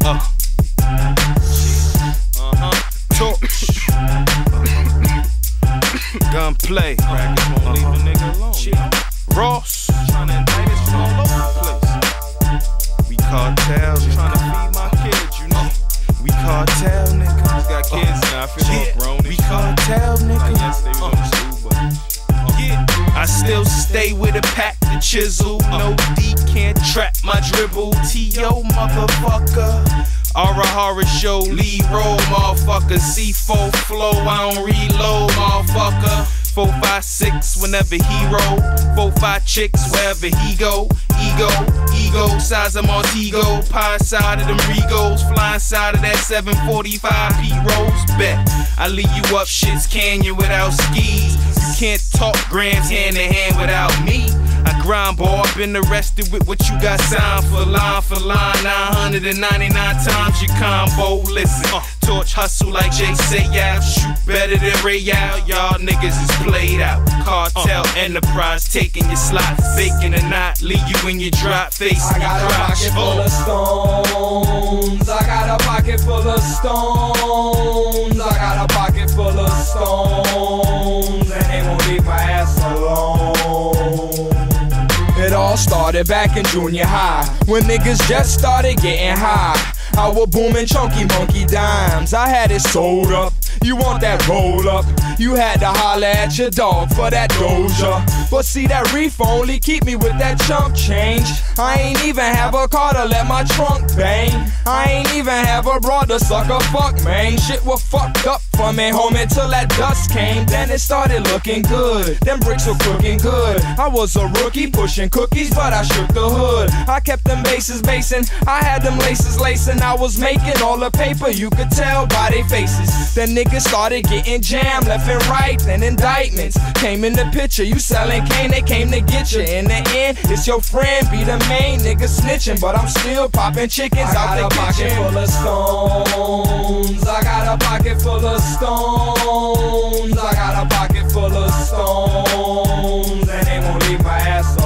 Torch. Gunplay. Crackers won't leave a nigga alone. Ross. Tryna indict us from all over the place. We cartel. Tryna feed my kids, you know. We cartel niggas. Got kids now. I feel more grown. We cartel niggas. Yes, they was on the school bus. I still stay with a pack to chisel. No D can't trap my dribble. T.O. motherfucker. Aura horror show, lead roll, motherfucker. C4 flow, I don't reload, motherfucker. 4, 5, 6 whenever he roll. 4, 5 chicks wherever he go. Ego, size of Montego. Pie side of them Regos. Flying side of that 745 P Rose. Bet I leave you up shit's canyon without skis. You can't talk grams hand in hand without me. I grind, boy, I've been arrested with what you got signed for line 999 times your combo. Listen, Torch hustle like Jay say, yeah, shoot better than Ray, y'all niggas is played out. Cartel enterprise taking your slot, faking or not, leave you in your drop face. I got a pocket full of stones. I got a pocket full of stones. I got a pocket full of stones, and they won't leave my ass alone. It all started back in junior high, when niggas just started getting high. I was booming chunky monkey dimes. I had it sold up. You want that roll up? You had to holler at your dog for that doja. But see, that reef only keep me with that chump change. I ain't even have a car to let my trunk bang. I ain't even have a broad to suck a fuck, man. Shit was fucked up for me, homie, till that dust came. Then it started looking good. Them bricks were cooking good. I was a rookie pushing cookies, but I shook the hood. I kept them bases basing. I had them laces lacing. I was making all the paper, you could tell by their faces. Then niggas started getting jammed left and right. Then indictments came in the picture. You selling cane, they came to get you. In the end, it's your friend, be the main nigga snitching, but I'm still popping chickens out the kitchen. I got a pocket full of stones. I got a pocket full of stones. I got a pocket full of stones, and they won't leave my ass alone.